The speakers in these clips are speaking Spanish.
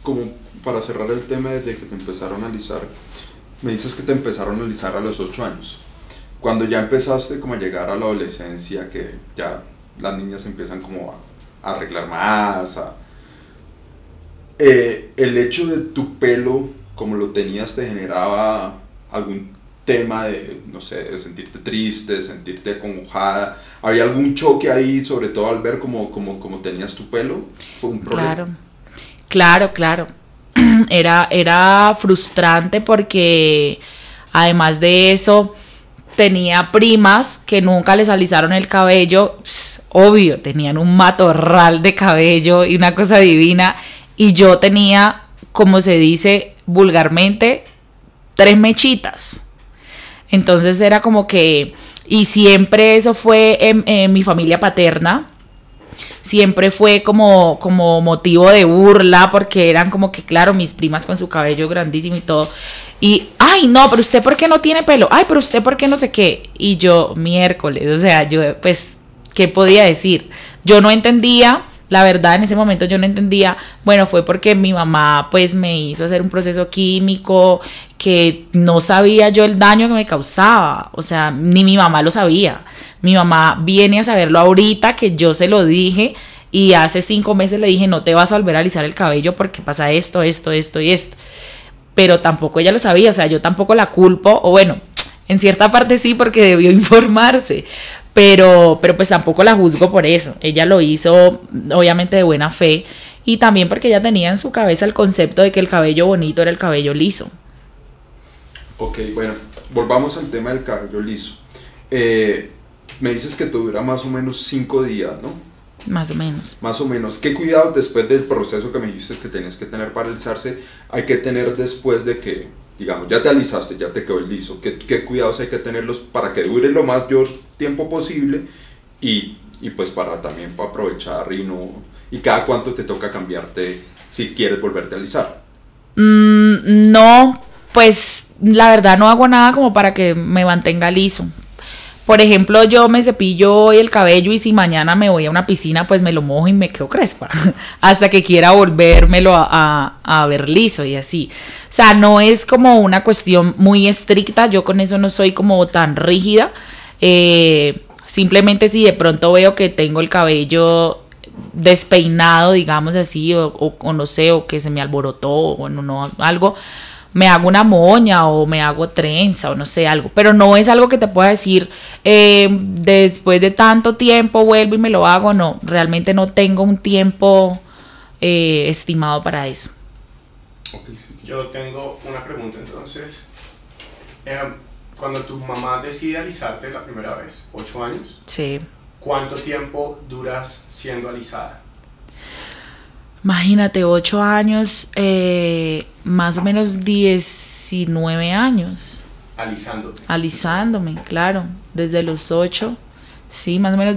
como para cerrar el tema desde que te empezaron a alisar, me dices que te empezaron a alisar a los 8 años. Cuando ya empezaste como a llegar a la adolescencia, que ya las niñas empiezan como a arreglar más, el hecho de tu pelo, como lo tenías, te generaba algún tema de, no sé, de sentirte triste, de sentirte acongojada. ¿Había algún choque ahí, sobre todo al ver cómo tenías tu pelo? ¿Fue un problema? Claro. Era frustrante porque además de eso tenía primas que nunca les alisaron el cabello. Obvio, tenían un matorral de cabello y una cosa divina, y yo tenía, como se dice vulgarmente, 3 mechitas. Entonces era como que, y siempre eso fue en mi familia paterna, siempre fue como motivo de burla, porque eran como que, claro, mis primas con su cabello grandísimo y todo, y, ay, no, pero usted ¿por qué no tiene pelo? Ay, pero usted ¿por qué no sé qué? Y yo, miércoles, o sea, yo, pues, ¿qué podía decir? Yo no entendía, la verdad, en ese momento yo no entendía. Bueno, fue porque mi mamá, pues, me hizo hacer un proceso químico que no sabía yo el daño que me causaba, o sea, ni mi mamá lo sabía. Mi mamá viene a saberlo ahorita que yo se lo dije, y hace 5 meses le dije, no te vas a volver a alisar el cabello porque pasa esto y esto. Pero tampoco ella lo sabía, o sea, yo tampoco la culpo, o bueno, en cierta parte sí, porque debió informarse, pero pues tampoco la juzgo por eso. Ella lo hizo obviamente de buena fe, y también porque ella tenía en su cabeza el concepto de que el cabello bonito era el cabello liso. Ok, bueno, volvamos al tema del cabello liso. Me dices que te dura más o menos 5 días, ¿no? Más o menos. Más o menos. ¿Qué cuidados después del proceso que me dijiste que tenías que tener para alisarse hay que tener después de que, digamos, ya te alisaste, ya te quedó el liso? ¿Qué cuidados hay que tenerlos para que dure lo más tiempo posible y pues para también para aprovechar y cada cuánto te toca cambiarte si quieres volverte a alisar? No, pues la verdad no hago nada como para que me mantenga liso. Por ejemplo, yo me cepillo hoy el cabello, y si mañana me voy a una piscina, pues me lo mojo y me quedo crespa hasta que quiera volvérmelo a ver liso y así. O sea, no es como una cuestión muy estricta, yo con eso no soy como tan rígida. Simplemente si de pronto veo que tengo el cabello despeinado, digamos así, o no sé, o que se me alborotó, o no, algo, me hago una moña o me hago trenza o no sé, algo, pero no es algo que te pueda decir después de tanto tiempo vuelvo y me lo hago. No, realmente no tengo un tiempo estimado para eso. Okay. Yo tengo una pregunta entonces. Cuando tu mamá decide alisarte la primera vez, 8 años, sí, ¿cuánto tiempo duras siendo alisada? Imagínate, 8 años, más o menos 19 años. Alisándote. Alisándome, claro, desde los 8, sí, más o menos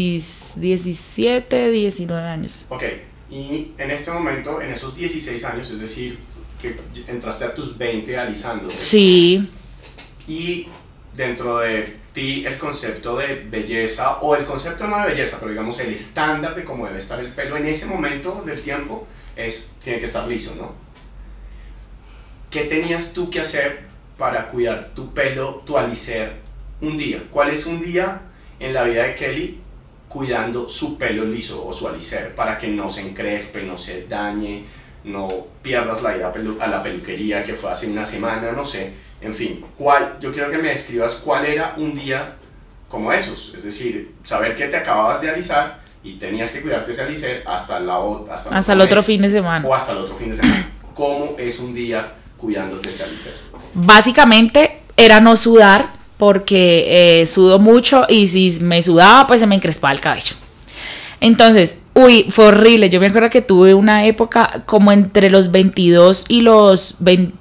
17, 19 años. Ok, y en este momento, en esos 16 años, es decir, que entraste a tus 20 alisándote. Sí. Y dentro de ti el concepto de belleza, o el concepto no de belleza, pero digamos el estándar de cómo debe estar el pelo en ese momento del tiempo tiene que estar liso, ¿no? ¿Qué tenías tú que hacer para cuidar tu pelo, tu alicer, un día? ¿Cuál es un día en la vida de Kelly cuidando su pelo liso o su alicer para que no se encrespe, no se dañe, no pierdas la ida a la peluquería que fue hace una semana, no sé? En fin, yo quiero que me describas cuál era un día como esos, es decir, saber que te acababas de alisar y tenías que cuidarte ese alicer hasta el otro fin de semana. O hasta el otro fin de semana. ¿Cómo es un día cuidándote ese alicer? Básicamente era no sudar, porque sudo mucho, y si me sudaba, pues se me encrespaba el cabello. Entonces, fue horrible. Yo me acuerdo que tuve una época como entre los 22 y los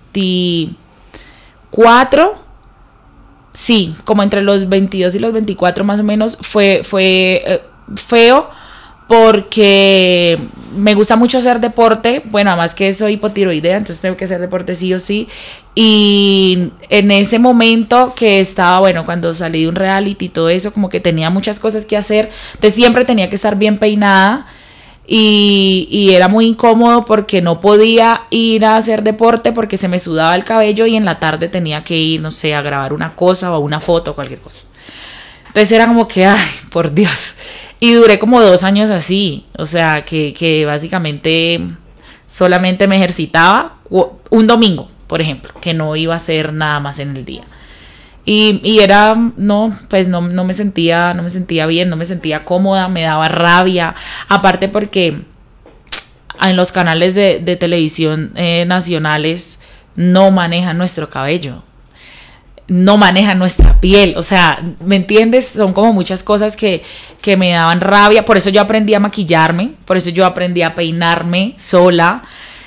24, sí, como entre los 22 y los 24 más o menos, fue feo, porque me gusta mucho hacer deporte. Bueno, además que soy hipotiroidea, entonces tengo que hacer deporte sí o sí. Y en ese momento que estaba, bueno, cuando salí de un reality y todo eso, como que tenía muchas cosas que hacer, entonces siempre tenía que estar bien peinada. y era muy incómodo porque no podía ir a hacer deporte porque se me sudaba el cabello y en la tarde tenía que ir, no sé, a grabar una cosa o una foto o cualquier cosa. Entonces era como que, ay, por Dios. Y duré como 2 años así, o sea, que básicamente solamente me ejercitaba un domingo, por ejemplo, que no iba a hacer nada más en el día. Y era, no, pues no me sentía bien, no me sentía cómoda, me daba rabia. Aparte porque en los canales de televisión nacionales no manejan nuestro cabello, no manejan nuestra piel. O sea, ¿me entiendes? Son como muchas cosas que me daban rabia. Por eso yo aprendí a maquillarme, por eso yo aprendí a peinarme sola.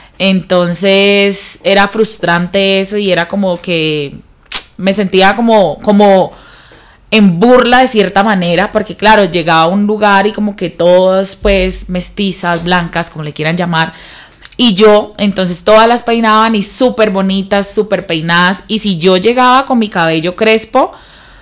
Entonces era frustrante eso y era como que me sentía como en burla de cierta manera, porque claro, llegaba a un lugar y como que todas pues mestizas, blancas, como le quieran llamar, y yo, entonces todas las peinaban y súper bonitas, súper peinadas, y si yo llegaba con mi cabello crespo,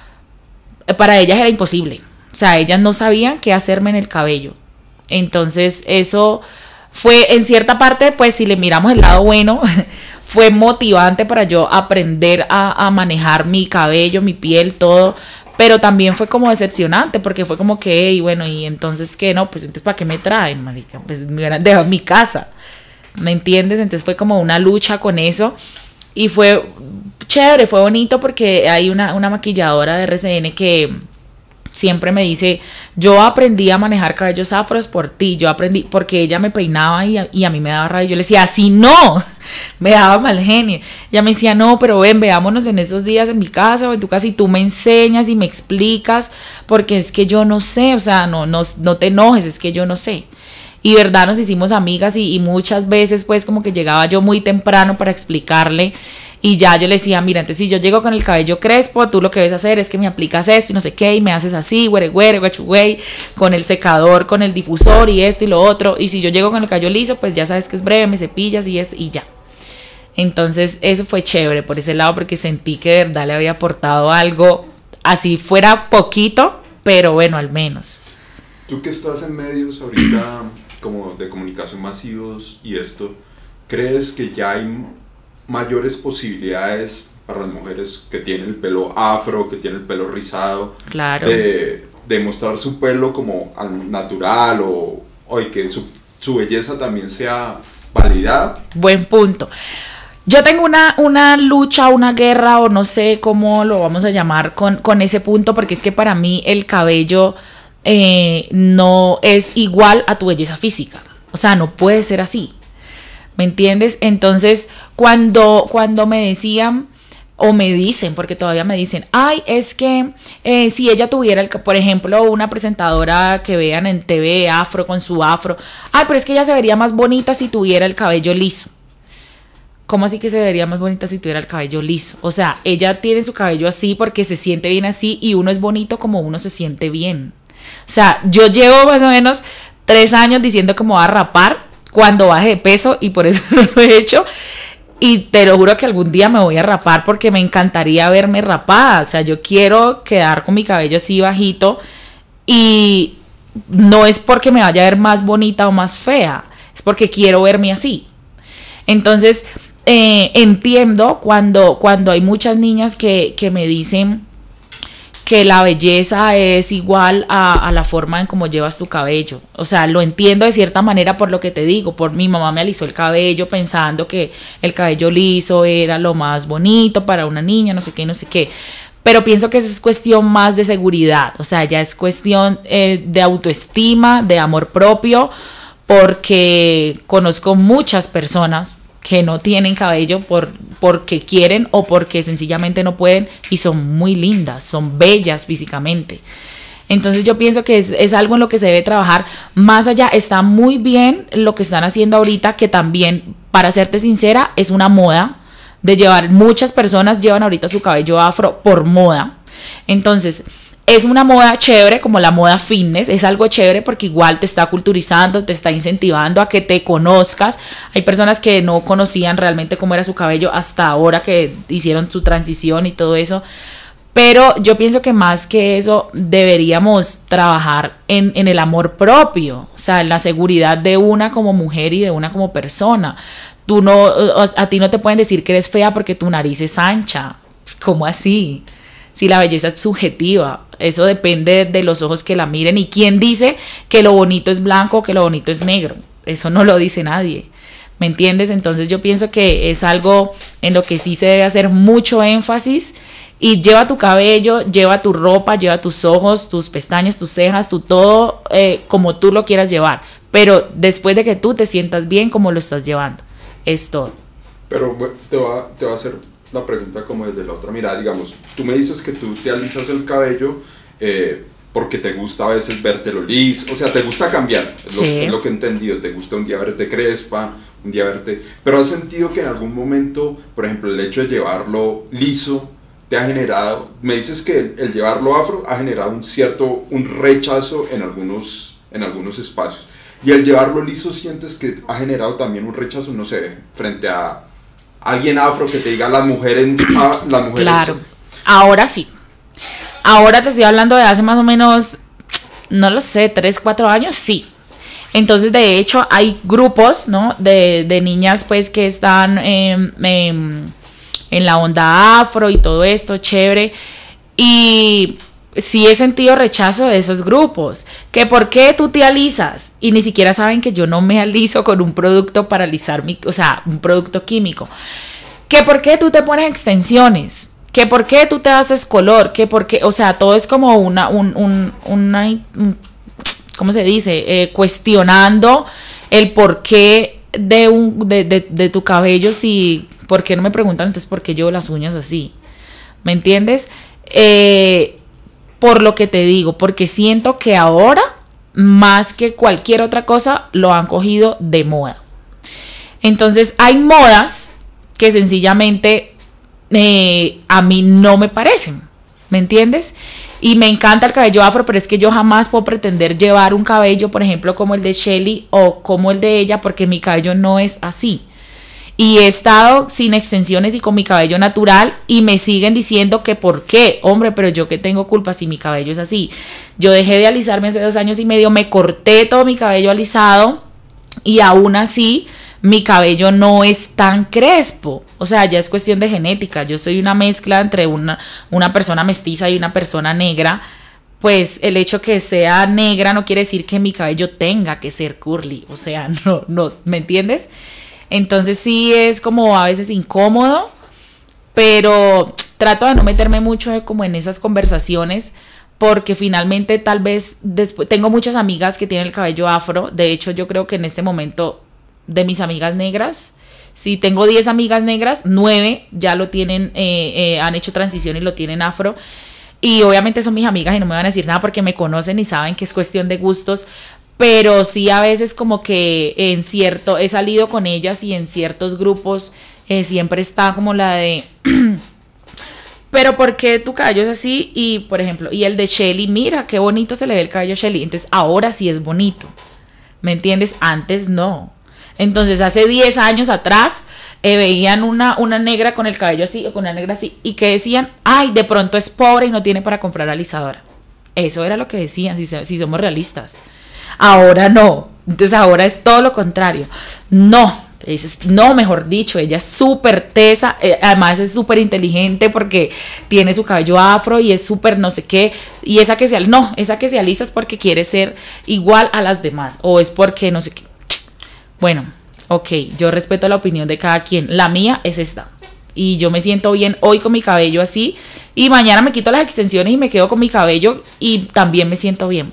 para ellas era imposible, o sea, ellas no sabían qué hacerme en el cabello. Entonces eso fue en cierta parte, pues si le miramos el lado bueno, fue motivante para yo aprender a manejar mi cabello, mi piel, todo. Pero también fue como decepcionante porque fue como que, hey, bueno, y entonces qué, no, pues entonces ¿para qué me traen, marica? Pues me hubieran dejado en mi casa, ¿me entiendes? Entonces fue como una lucha con eso y fue chévere, fue bonito porque hay una maquilladora de RCN que siempre me dice, yo aprendí a manejar cabellos afros por ti, yo aprendí, porque ella me peinaba y a mí me daba rabia, yo le decía, así no, me daba mal genio. Ella me decía, no, pero ven, veámonos en esos días en mi casa o en tu casa y tú me enseñas y me explicas, porque es que yo no sé, o sea, no te enojes, es que yo no sé. Y verdad nos hicimos amigas y muchas veces pues como que llegaba yo muy temprano para explicarle. Y ya yo le decía, mira, entonces si yo llego con el cabello crespo, tú lo que debes hacer es que me aplicas esto y no sé qué, y me haces así, güere, güey, con el secador, con el difusor y esto y lo otro. Y si yo llego con el cabello liso, pues ya sabes que es breve, me cepillas y esto y ya. Entonces eso fue chévere por ese lado porque sentí que de verdad le había aportado algo, así fuera poquito, pero bueno, al menos. Tú que estás en medios ahorita como de comunicación masivos y esto, ¿crees que ya hay mayores posibilidades para las mujeres que tienen el pelo afro, que tienen el pelo rizado, claro, de mostrar su pelo como natural o que su belleza también sea validada? Buen punto. Yo tengo una lucha, una guerra o no sé cómo lo vamos a llamar con ese punto, porque es que para mí el cabello no es igual a tu belleza física, o sea, no puede ser así. ¿Me entiendes? Entonces, cuando me decían, o me dicen, porque todavía me dicen, ay, es que si ella tuviera, por ejemplo, una presentadora que vean en TV afro con su afro, ay, pero es que ella se vería más bonita si tuviera el cabello liso. ¿Cómo así que se vería más bonita si tuviera el cabello liso? O sea, ella tiene su cabello así porque se siente bien así y uno es bonito como uno se siente bien. O sea, yo llevo más o menos 3 años diciendo que me voy a rapar cuando baje de peso y por eso no lo he hecho, y te lo juro que algún día me voy a rapar porque me encantaría verme rapada. O sea, yo quiero quedar con mi cabello así bajito y no es porque me vaya a ver más bonita o más fea, es porque quiero verme así. Entonces entiendo cuando hay muchas niñas que me dicen que la belleza es igual a la forma en cómo llevas tu cabello. O sea, lo entiendo de cierta manera por lo que te digo. Por mi mamá me alisó el cabello pensando que el cabello liso era lo más bonito para una niña, no sé qué, no sé qué. Pero pienso que eso es cuestión más de seguridad. O sea, ya es cuestión de autoestima, de amor propio, porque conozco muchas personas que no tienen cabello porque quieren o porque sencillamente no pueden y son muy lindas, son bellas físicamente. Entonces yo pienso que es algo en lo que se debe trabajar. Más allá, está muy bien lo que están haciendo ahorita, que también, para serte sincera, es una moda de llevar, muchas personas llevan ahorita su cabello afro por moda. Entonces es una moda chévere, como la moda fitness, es algo chévere porque igual te está culturizando, te está incentivando a que te conozcas. Hay personas que no conocían realmente cómo era su cabello hasta ahora que hicieron su transición y todo eso. Pero yo pienso que más que eso deberíamos trabajar en el amor propio, o sea, en la seguridad de una como mujer y de una como persona. Tú no, a ti no te pueden decir que eres fea porque tu nariz es ancha. ¿Cómo así? Si la belleza es subjetiva, eso depende de los ojos que la miren. ¿Y quién dice que lo bonito es blanco o que lo bonito es negro? Eso no lo dice nadie. ¿Me entiendes? Entonces yo pienso que es algo en lo que sí se debe hacer mucho énfasis. Y lleva tu cabello, lleva tu ropa, lleva tus ojos, tus pestañas, tus cejas, tu todo como tú lo quieras llevar. Pero después de que tú te sientas bien como lo estás llevando. Es todo. Pero bueno, te va a hacer la pregunta como desde la otra mirada. Digamos, tú me dices que tú te alisas el cabello porque te gusta a veces vértelo liso. O sea, te gusta cambiar. Sí. Es lo que he entendido. Te gusta un día verte crespa, un día verte... Pero has sentido que en algún momento, por ejemplo, el hecho de llevarlo liso te ha generado, me dices que el llevarlo afro ha generado un rechazo en algunos espacios, y el llevarlo liso sientes que ha generado también un rechazo, no sé, frente a alguien afro que te diga las mujeres Claro, ahora sí, ahora te estoy hablando de hace más o menos, no lo sé, 3, 4 años, sí. Entonces, de hecho, hay grupos, ¿no? de niñas, pues, que están en la onda afro y todo esto, chévere. Y sí he sentido rechazo de esos grupos. Que por qué tú te alisas. Y ni siquiera saben que yo no me aliso con un producto para alisar o sea, un producto químico. Que por qué tú te pones extensiones. Que por qué tú te haces color. Que por qué, o sea, todo es como ¿cómo se dice? Cuestionando el porqué de tu cabello. Si, ¿por qué no me preguntan entonces por qué llevo las uñas así? ¿Me entiendes? Por lo que te digo, porque siento que ahora, más que cualquier otra cosa, lo han cogido de moda. Entonces hay modas que sencillamente a mí no me parecen, ¿me entiendes? Y me encanta el cabello afro, pero es que yo jamás puedo pretender llevar un cabello, por ejemplo, como el de Shelly o como el de ella, porque mi cabello no es así. Y he estado sin extensiones y con mi cabello natural y me siguen diciendo que por qué, hombre, pero yo que tengo culpa si mi cabello es así. Yo dejé de alisarme hace 2 años y medio, me corté todo mi cabello alisado y aún así mi cabello no es tan crespo. O sea, ya es cuestión de genética. Yo soy una mezcla entre una persona mestiza y una persona negra. Pues el hecho que sea negra no quiere decir que mi cabello tenga que ser curly. O sea, no, ¿me entiendes? Entonces sí es como a veces incómodo, pero trato de no meterme mucho como en esas conversaciones, porque finalmente tal vez después tengo muchas amigas que tienen el cabello afro. De hecho, yo creo que en este momento de mis amigas negras, si tengo 10 amigas negras, 9 ya lo tienen, han hecho transición y lo tienen afro. Y obviamente son mis amigas y no me van a decir nada porque me conocen y saben que es cuestión de gustos. Pero sí a veces como que he salido con ellas y en ciertos grupos siempre está como la de, pero ¿por qué tu cabello es así? Y por ejemplo, y el de Shelly, mira qué bonito se le ve el cabello a Shelly. Entonces ahora sí es bonito, ¿me entiendes? Antes no. Entonces hace 10 años atrás veían una negra con el cabello así o con una negra así y que decían, ay, de pronto es pobre y no tiene para comprar alisadora. Eso era lo que decían, si somos realistas. Ahora no, entonces ahora es todo lo contrario. No, mejor dicho, ella es súper tesa, además es súper inteligente porque tiene su cabello afro y es súper no sé qué. Y esa que se alisa es porque quiere ser igual a las demás o es porque no sé qué. Bueno, ok, yo respeto la opinión de cada quien. La mía es esta. Y yo me siento bien hoy con mi cabello así y mañana me quito las extensiones y me quedo con mi cabello y también me siento bien.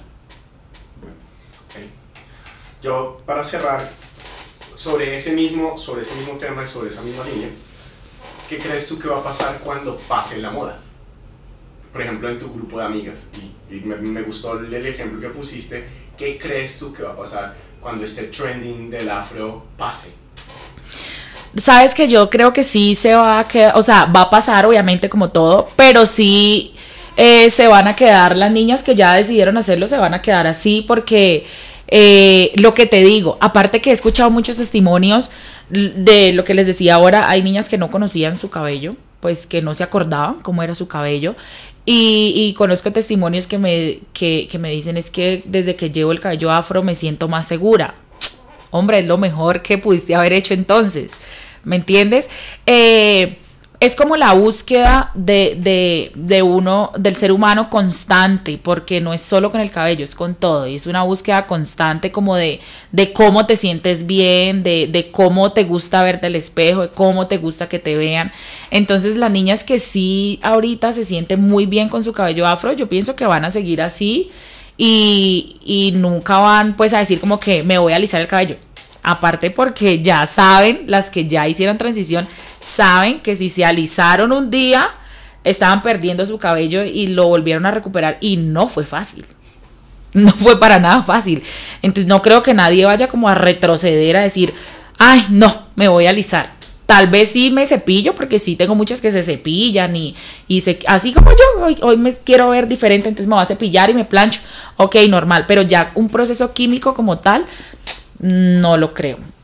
Yo, para cerrar, sobre ese mismo tema y sobre esa misma línea, ¿qué crees tú que va a pasar cuando pase la moda? Por ejemplo, en tu grupo de amigas, y me gustó el ejemplo que pusiste, ¿qué crees tú que va a pasar cuando este trending del afro pase? Sabes que yo creo que sí se va a quedar, o sea, va a pasar obviamente como todo, pero sí se van a quedar las niñas que ya decidieron hacerlo, se van a quedar así porque... lo que te digo, aparte que he escuchado muchos testimonios de lo que les decía ahora, hay niñas que no conocían su cabello, pues que no se acordaban cómo era su cabello. Y conozco testimonios que me dicen es que desde que llevo el cabello afro me siento más segura. Hombre, es lo mejor que pudiste haber hecho entonces, ¿me entiendes? Es como la búsqueda de uno, del ser humano constante, porque no es solo con el cabello, es con todo, y es una búsqueda constante como de cómo te sientes bien, de cómo te gusta verte al espejo, de cómo te gusta que te vean. Entonces las niñas que sí ahorita se sienten muy bien con su cabello afro, yo pienso que van a seguir así y nunca van pues a decir como que me voy a alisar el cabello. Aparte porque ya saben, las que ya hicieron transición, saben que si se alisaron un día, estaban perdiendo su cabello y lo volvieron a recuperar y no fue fácil. No fue para nada fácil. Entonces no creo que nadie vaya como a retroceder a decir, ay, no, me voy a alisar. Tal vez sí me cepillo, porque sí tengo muchas que se cepillan así como yo, hoy me quiero ver diferente, entonces me voy a cepillar y me plancho. Ok, normal, pero ya un proceso químico como tal, no lo creo.